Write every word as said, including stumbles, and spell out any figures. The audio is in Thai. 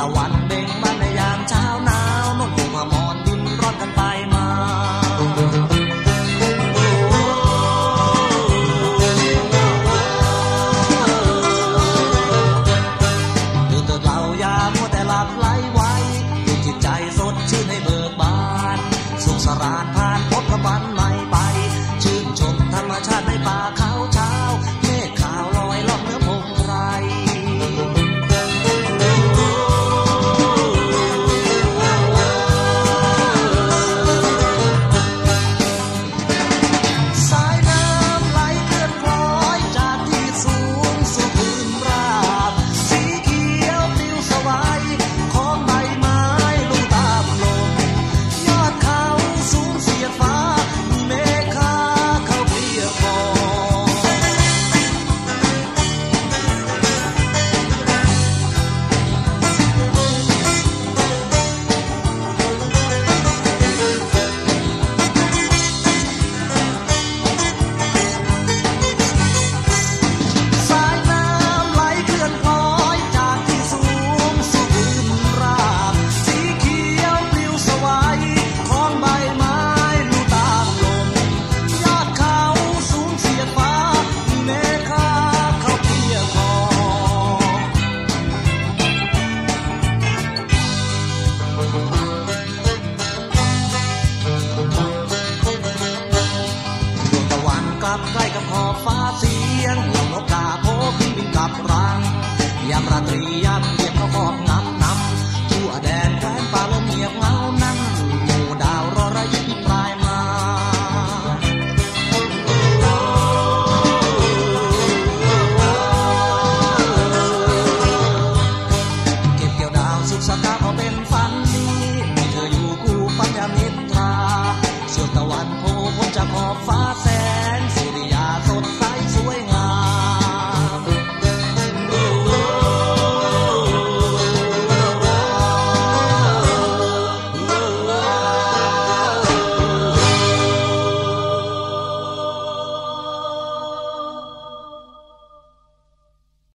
ะวันเบ่งบานในยามเช้าหนาวนกอยู่พมรดินร้อนกันไปมาตื่นเถิดเราอย่ามัวแต่หลับไหลไว้ปลุกจิตใจสดชื่นให้เบิกบานสุขสราญผ่านพบกับวันใหม่ไปชื่นชมธรรมชาติในป่าเขาเช้าเมฆขาวลอยล่องเหนือพงไพรสายน้ำไหลเคลื่อนคล้อยจากที่สูงสู่พื้นราบสีเขียวปลิวสวายของใบไม้ลุ่มตามลมยอดเขาสูงเสียดฟ้ามีเมฆขาวเขาเพียบพอสายน้ำไหลเคลื่อนคล้อยจากที่สูงสู่พื้นราบสีเขียวปลิวสวายของใบไม้ลู่ตามลมยอดเขาสูงเสียดฟ้ามีเมฆขาวเขาเพียบพอดวงตะวันกลับใกล้กับขอบฟ้าเสียงเหล่านกกาโพบินบินกลับรังยามราตรี